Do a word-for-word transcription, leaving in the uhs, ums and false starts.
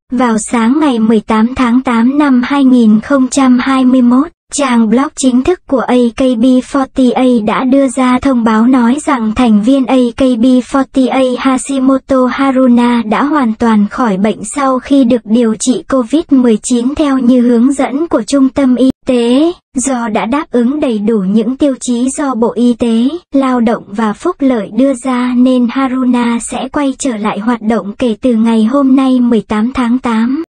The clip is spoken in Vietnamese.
Vào sáng ngày mười tám tháng tám năm hai nghìn không trăm hai mươi mốt, trang blog chính thức của a k b bốn mươi tám đã đưa ra thông báo nói rằng thành viên a k b bốn mươi tám Hashimoto Haruna đã hoàn toàn khỏi bệnh sau khi được điều trị covid mười chín theo như hướng dẫn của Trung tâm Y tế, do đã đáp ứng đầy đủ những tiêu chí do Bộ Y tế, Lao động và Phúc lợi đưa ra nên Haruna sẽ quay trở lại hoạt động kể từ ngày hôm nay mười tám tháng tám.